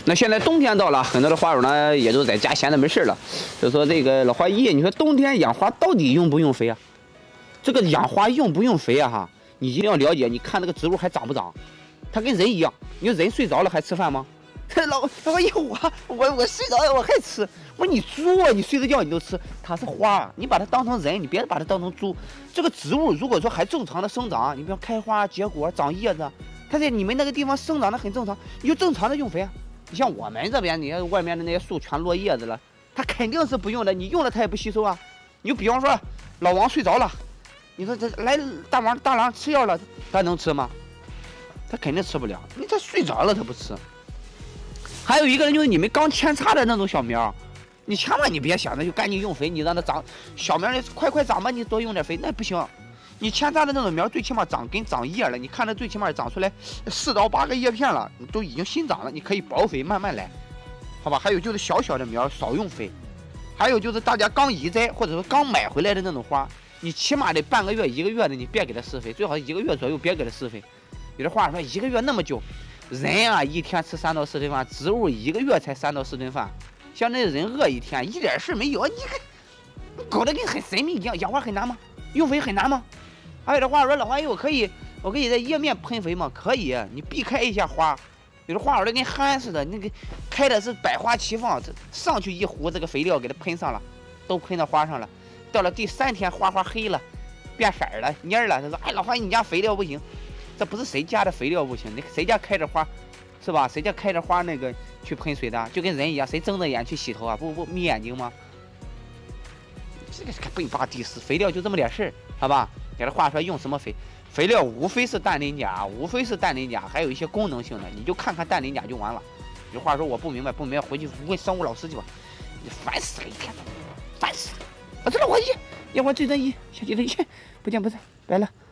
那现在冬天到了，很多的花友呢也都在家闲着没事了，就说这个老花姨，你说冬天养花到底用不用肥啊？这个养花用不用肥啊？哈，你一定要了解，你看这个植物还长不长？它跟人一样，你说人睡着了还吃饭吗？老花姨，我睡着了我还吃。我说你猪啊，你睡着觉你都吃，它是花，你把它当成人，你别把它当成猪。这个植物如果说还正常的生长，你比方开花结果长叶子，它在你们那个地方生长的很正常，你就正常的用肥啊。你像我们这边，你看外面的那些树全落叶子了，它肯定是不用的，你用了它也不吸收啊。你就比方说老王睡着了，你说这来大郎吃药了，它能吃吗？它肯定吃不了，因为它睡着了它不吃。还有一个人就是你们刚扦插的那种小苗，你千万你别想着就赶紧用肥，你让它长小苗，你快长吧，你多用点肥那不行。你扦插的那种苗最起码长根长叶了，你看它最起码长出来4到8个叶片了，你都已经新长了，你可以薄肥慢慢来，好吧？还有就是小小的苗少用肥，还有就是大家刚移栽或者说刚买回来的那种花，你起码得半个月1个月的你别给它施肥，最好1个月左右别给它施肥。有的话说1个月那么久。人啊，一天吃3到4顿饭，植物1个月才3到4顿饭，像那人饿1天一点事没有，你搞得跟很神秘一样。养花很难吗？用肥很难吗？还有的话说，老花姨，我可以在叶面喷肥吗？可以，你避开一下花。有的花有的跟憨似的，那个开的是百花齐放，上去一壶这个肥料给它喷上了，都喷到花上了。到了第3天，花黑了，变色了，蔫了。他说：“哎，老花姨，你家肥料不行。”这不是谁家的肥料不行，那谁家开着花，是吧？谁家开着花那个去喷水的，就跟人一样，谁睁着眼去洗头啊？不眯眼睛吗？这个笨八地死，肥料就这么点事儿，好吧？给他话说用什么肥？肥料无非是氮磷钾，还有一些功能性的，你就看看氮磷钾就完了。有话说我不明白，回去问生物老师去吧。你烦死了一天，烦死了！我知道我一，要我最专一，小鸡的一，不见不散，拜了。